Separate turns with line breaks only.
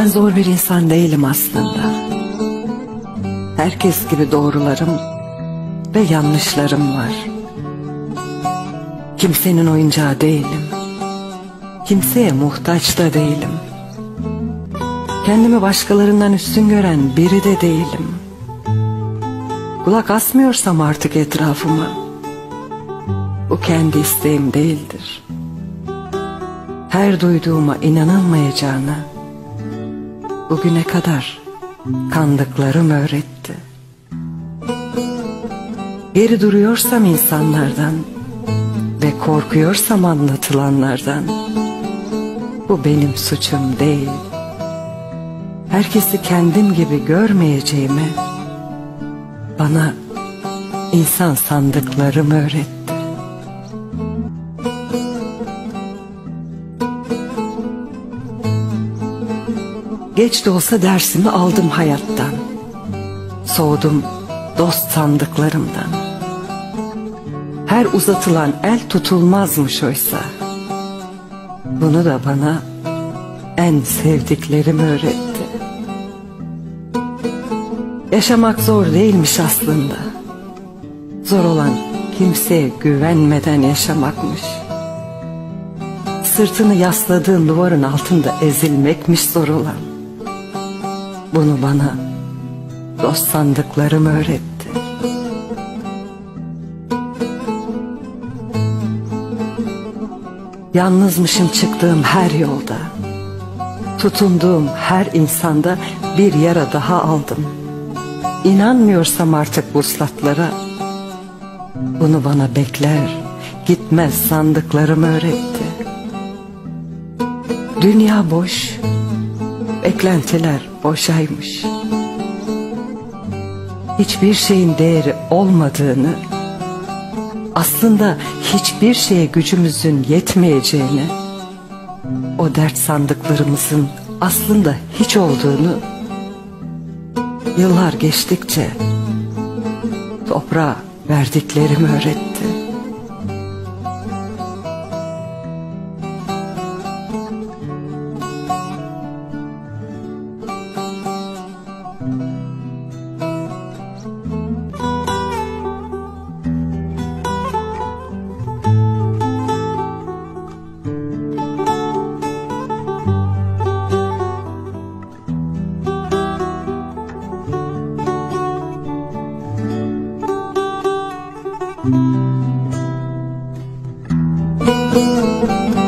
zor bir insan değilim aslında. Herkes gibi doğrularım ve yanlışlarım var. Kimsenin oyuncağı değilim. Kimseye muhtaç da değilim. Kendimi başkalarından üstün gören biri de değilim. Kulak asmıyorsam artık etrafıma, bu kendi isteğim değildir. Her duyduğuma inanılmayacağını bugüne kadar kandıklarım öğretti. Geri duruyorsam insanlardan ve korkuyorsam anlatılanlardan, bu benim suçum değil. Herkesi kendim gibi görmeyeceğimi bana insan sandıklarım öğretti. Geç de olsa dersimi aldım hayattan. Soğudum dost sandıklarımdan. Her uzatılan el tutulmazmış oysa. Bunu da bana en sevdiklerim öğretti. Yaşamak zor değilmiş aslında. Zor olan kimseye güvenmeden yaşamakmış. Sırtını yasladığın duvarın altında ezilmekmiş zor olan. Bunu bana dost sandıklarım öğretti. Yalnızmışım çıktığım her yolda. Tutunduğum her insanda bir yara daha aldım. İnanmıyorsam artık vuslatlara, bunu bana bekler, gitmez sandıklarım öğretti. Dünya boş, beklentiler boşaymış. Hiçbir şeyin değeri olmadığını, aslında hiçbir şeye gücümüzün yetmeyeceğini, o dert sandıklarımızın aslında hiç olduğunu, yıllar geçtikçe toprağa verdiklerim öğretti.
Müzik